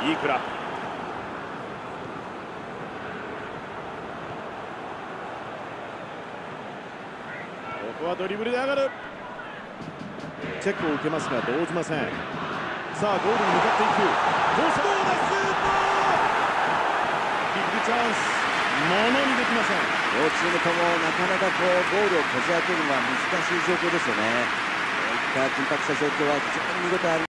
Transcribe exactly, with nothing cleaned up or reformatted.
飯倉。ここはドリブルで上がる。チェックを受けますが動じません。さあゴールに向かっていく。ポストを出す。ビッグチャンス、ものにできません。 両チームともなかなかこうゴールをこじ開けるのは難しい状況ですよね。こういった緊迫した状況は非常に見応えある。